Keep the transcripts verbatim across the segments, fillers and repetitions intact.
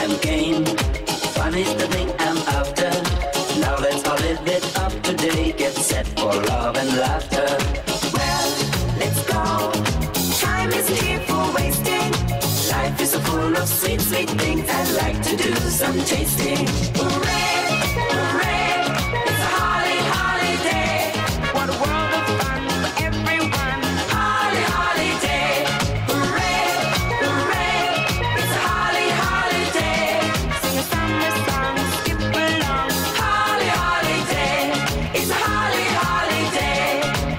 and gain. Fun is the thing I'm after. Now let's all live it up today. Get set for love and laughter. Well, let's go. Time isn't here for wasting. Life is so full of sweet, sweet things. I'd like to do some tasting. Hooray, hooray, it's a holly, holiday. What a world of fun for everyone. Holly, holiday. Hooray, hooray, it's a holly, holiday. Sing a summer song, skip along. Holly, holiday, it's a holly, holiday.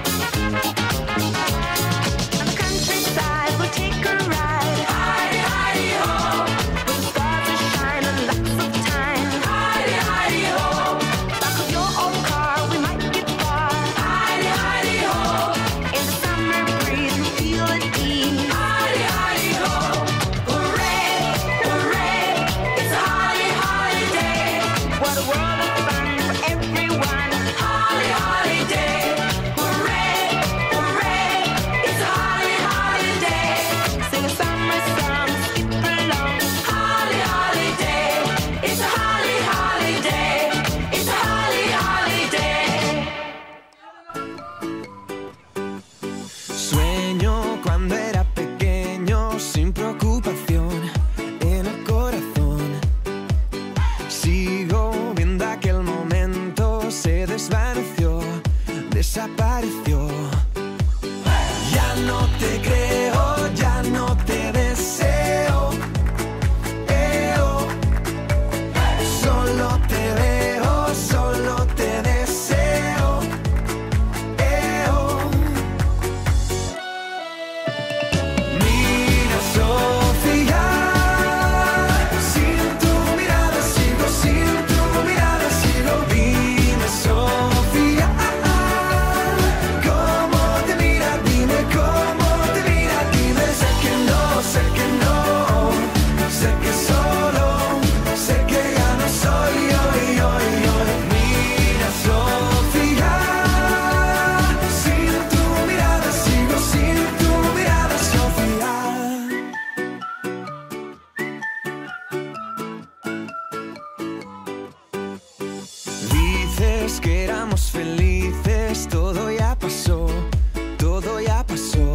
On the countryside, we'll take a ride. Hidey, hidey, ho. Where the stars are shining, lots of time. Hidey, hidey, ho. Back of your old car, we might get far. Hidey, hidey, ho. In the summer breeze, we feel at ease. Hidey, hidey, ho. Hooray, hooray, it's a holly, holiday. What a world of fun for everyone. Holly, holiday. Hooray, hooray, it's a holly, holiday. Sing a summer song, skip along. Holly, holiday. It's a holly, holiday. It's a holly, holiday. Sueño cuando era pequeño, sin preocupación en el corazón. Sigo viendo aquel momento, se desvaneció, desapareció. Ya no te creo, ya no te deseo. Eh, oh. Solo te veo, solo te deseo. Eh, oh. Mira, Sofía, sin tu mirada sigo, sin tu mirada sigo. Dime, Sofía, cómo te mira, dime cómo te mira, dime. Sé que no, sé que no, sé que solo, sé que ya no soy yo, yo, yo. Mira, Sofía, sin tu mirada sigo, sin tu mirada, Sofía. Dices que éramos felices, todo ya pasó, todo ya pasó.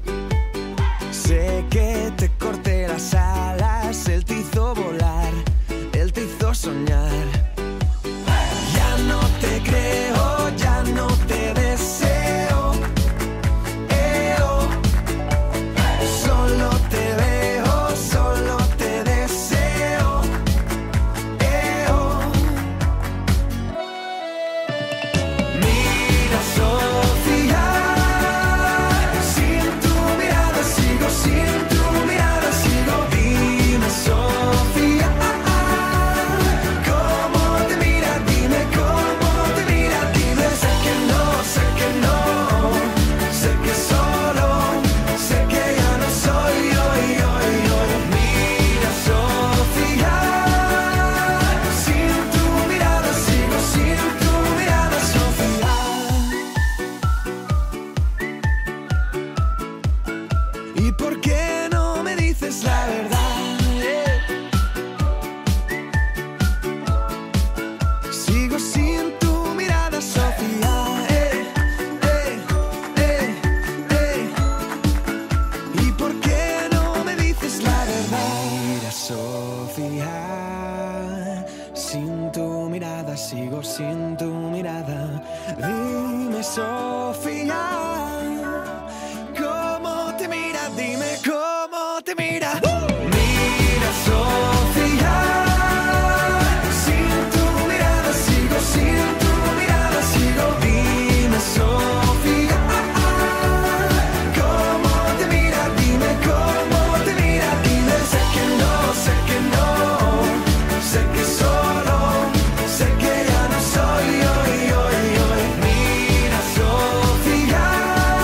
Sé que te corté las alas, él te hizo volar, él te hizo soñar. Ya no te creo, ya no te deseo. Eh, oh. Solo te veo, solo te deseo. Eh, oh. Mira, Sofía, sin tu mirada sigo, sin tu mirada sigo. Dime, Sofía, cómo te mira, dime cómo te mira, dime. Sé que no, sé que no, sé que solo, sé que ya no soy yo, yo, yo. Mira, Sofía, sin tu mirada sigo, sin tu mirada, Sofía. ¿Y por qué no me dices la verdad? eh? Sigo sin tu mirada, Sofía. eh, eh, eh, eh. ¿Y por qué no me dices la verdad? Mira, Sofía, sin tu mirada sigo, sin tu mirada. Dime, Sofía, cómo te mira, dime cómo te mira. Mira, Sofía, sin tu mirada sigo, sin tu mirada sigo. Dime, Sofía, cómo te mira, dime cómo te mira, dime. Sé que no, sé que no, sé que solo, sé que ya no soy yo, yo, yo. Mira, Sofía,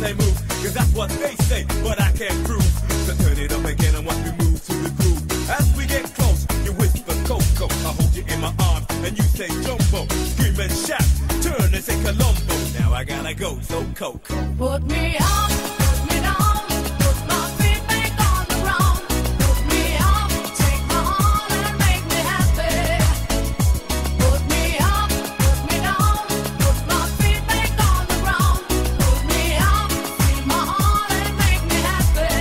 they move, cause that's what they say, but I can't prove. So turn it up again and watch me move to the groove. As we get close, you whisper Coco, I hold you in my arms, and you say Jumbo. Scream and shout, turn and say Colombo. Now I gotta go, so Coco. Put me up, put me down, put my feet back on the ground. Put me up, take my hand and make me happy. Put me up, put me down, put my feet back on the ground. Put me up, feel my heart and make me happy.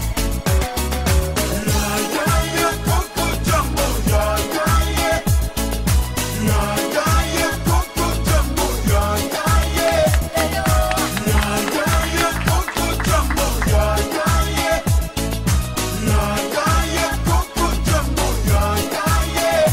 Yeah, yeah, yeah, Coco Jumbo, yeah, yeah, yeah. Yeah, yeah, yeah, Coco Jumbo, yeah, yeah, yeah. Yeah, yeah, yeah, Coco Jumbo, yeah, yeah, yeah. Yeah, yeah, yeah, Coco Jumbo, yeah, yeah, yeah.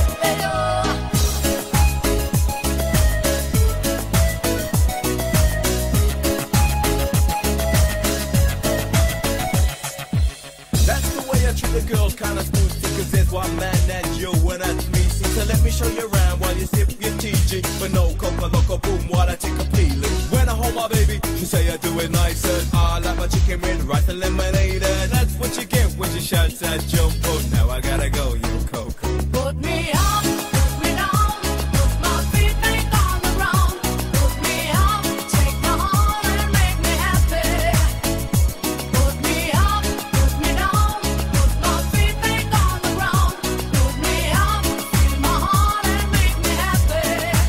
That's the way I treat the girls, kinda smooth, cause there's one man that's you and that's me. See, so let me show you around while you sip your T G. But no coca loco boom while I take a peeling. When I hold my baby, she say I do it nicer. I like my chicken with rice and lemonade. And that's what you get when she shouts at Jumbo. Now I gotta go, you Coco. Put me up, put me down, put my feet back on the ground. Put me up, take my hand and make me happy. Put me up, put me down, put my feet back on the ground. Put me up, feel my heart and make me happy.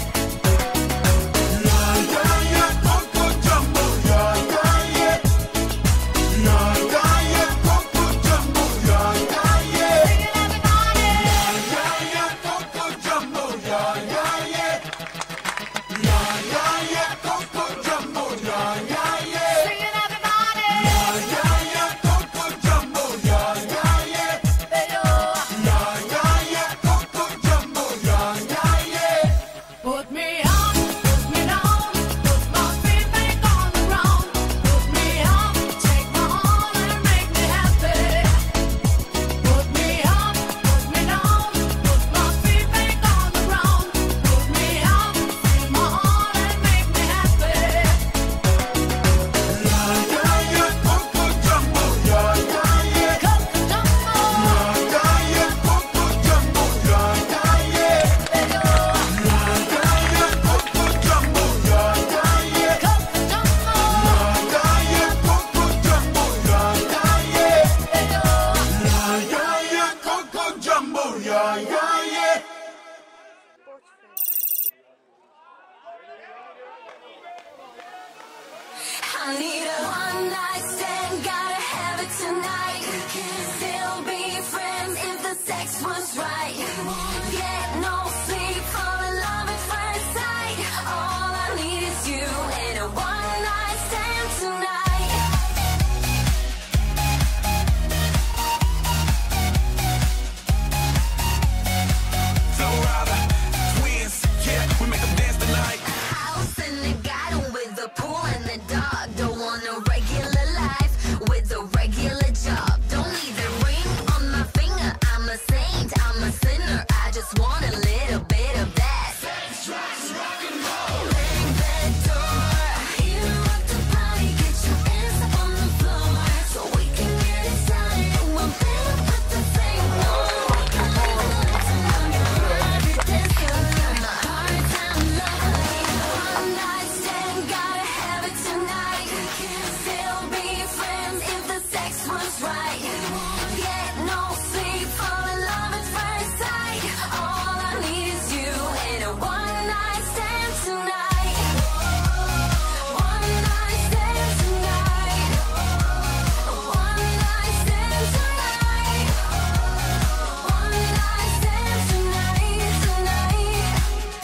Yeah, yeah, yeah, Coco Jumbo, yeah, yeah, yeah. Yeah, yeah, yeah, Coco Jumbo, yeah, yeah, yeah. Singing everybody. Yeah, yeah, Coco Jumbo, yeah, yeah, yeah. Yeah, yeah, yeah, Coco Jumbo, yeah, yeah, yeah. Singing everybody. Yeah, yeah, yeah, Coco Jumbo, yeah, yeah, yeah. Yeah, yeah, yeah, Coco Jumbo, yeah, yeah, yeah. Put me up, put me down, put my feet back on the ground. Put me up, take my hand and make me happy. Put me up, put me down, put my feet back on the ground. Put me up, feel my heart and make me happy. Yeah, yeah, yeah, Coco Jumbo, yeah, yeah, yeah. Coco Jumbo, Yeah, yeah, yeah, Coco Jumbo, yeah, yeah, yeah. Yeah, yeah, yeah, Coco Jumbo, yeah, yeah, yeah. Coco Jumbo. Yeah, yeah, yeah, Coco Jumbo, yeah, yeah, yeah. Yeah, yeah, yeah, Coco Jumbo, yeah, yeah, yeah. I need a one night stand, gotta have it tonight. We can still be friends if the sex was right. Get no sleep, fall in love at first sight. All I need is you and a one night stand tonight. Flow Rider, twins, yeah, we make 'em dance tonight. House in the garden with a pool and the dog. Don't want a regular life with a regular job. Don't need a ring on my finger. I'm a saint, I'm a sinner. I just want a little bit of that. Bang that door, interrupt the party, get your hands up on the floor so we can get inside. We'll better put the thing on. I live a life tonight. Every dance girl, my heart I'm lovely. One night stand, gotta have it tonight. We can still be friends if the sex was right. Get no sleep, fall in love at first sight. All I need is you and a one night stand tonight. One night stand tonight. One night stand tonight. One night stand tonight, tonight.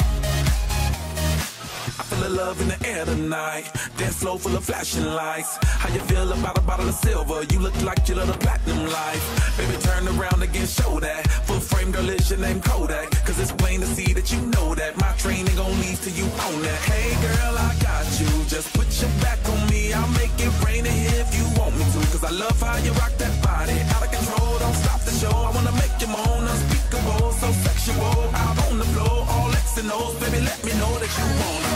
I feel the love in the air tonight. Dance floor full of flashing lights. How you feel about a bottle of silver? You look like you love the platinum life. Baby, turn around again, show that. Full frame girl is your name Kodak. Cause it's plain to see that you know that my train ain't gon' leave till you own that. Hey girl, I got you. Just put your back on me. I'll make it rain in here if you want me to. Cause I love how you rock that body. Out of control, don't stop the show. I wanna make you moan, unspeakable, so sexual. Out on the floor, all X and O's. Baby, let me know that you want it.